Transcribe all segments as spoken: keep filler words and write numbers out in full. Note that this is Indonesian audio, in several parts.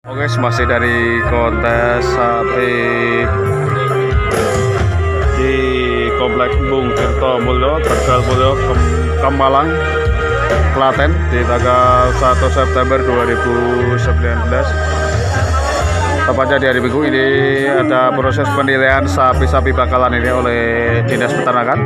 Oke, masih dari kontes sapi di Komplek Bung Tirto Mulyo, Tegal Mulyo, Kemalang, Klaten di tanggal satu September dua ribu sembilan belas. Tepatnya di hari Minggu ini ada proses penilaian sapi-sapi bakalan ini oleh Dinas Peternakan.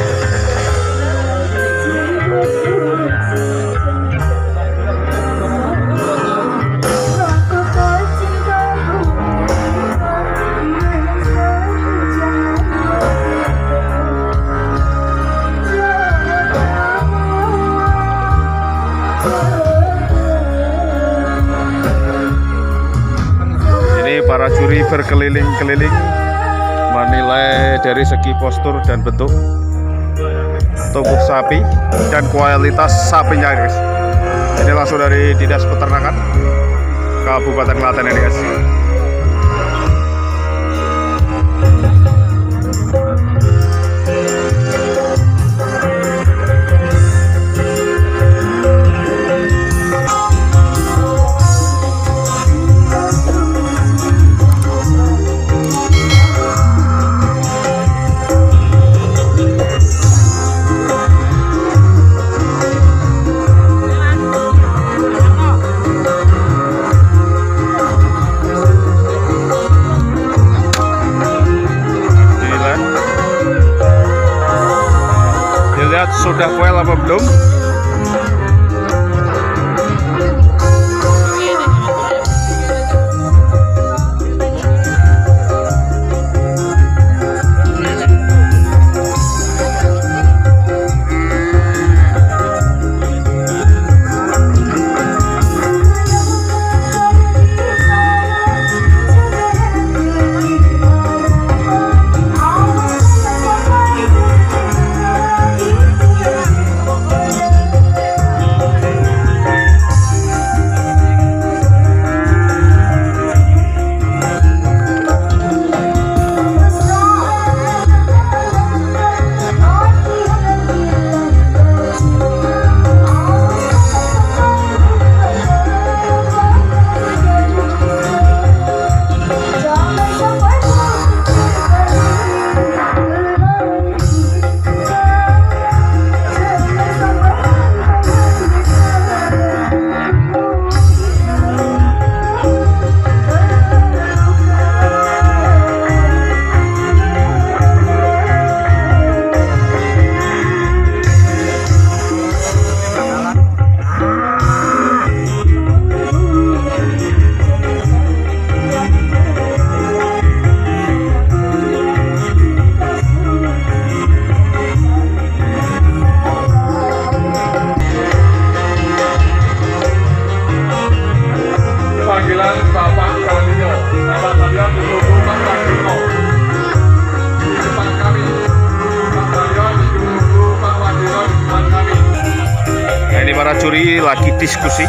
Para juri berkeliling-keliling menilai dari segi postur dan bentuk tubuh sapi dan kualitas sapinya, guys. Ini langsung dari Dinas Peternakan Kabupaten Klaten ini, guys. Dilihat sudah well apa belum? Ini para juri lagi diskusi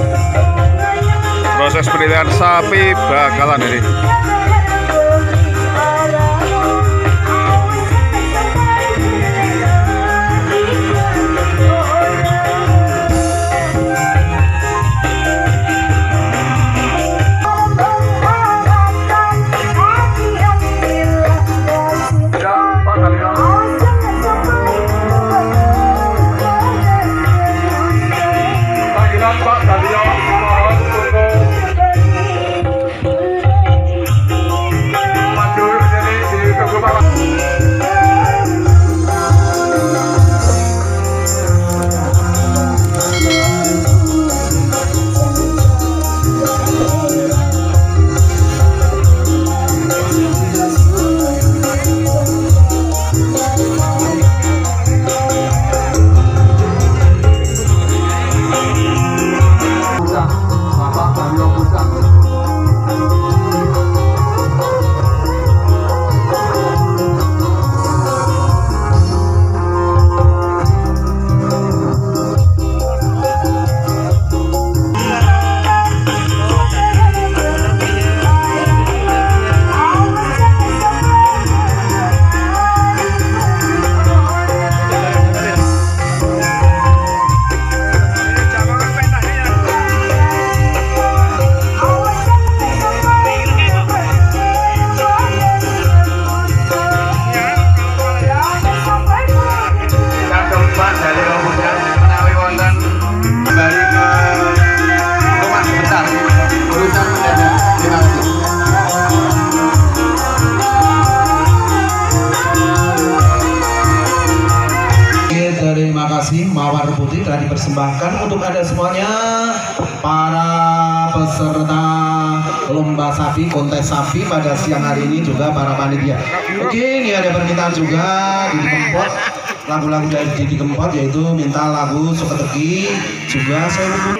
proses penilaian sapi bakalan ini. persembahkan untuk Anda semuanya, para peserta lomba sapi, kontes sapi pada siang hari ini, juga para panitia. Oke, ini ada permintaan juga Didi Kempot, lagu-lagu dari Didi Kempot, yaitu minta lagu Suketeki juga. Saya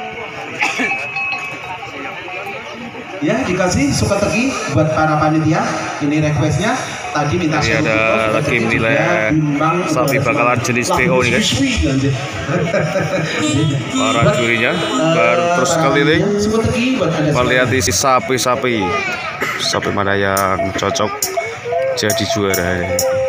ya dikasih Suketeki buat para panitia. Ini requestnya tadi minta. Ini ada lagi menilai sapi bakalan jenis P O nih guys. Para jurinya baru terus keliling melihat isi sapi-sapi sapi mana yang cocok jadi juara.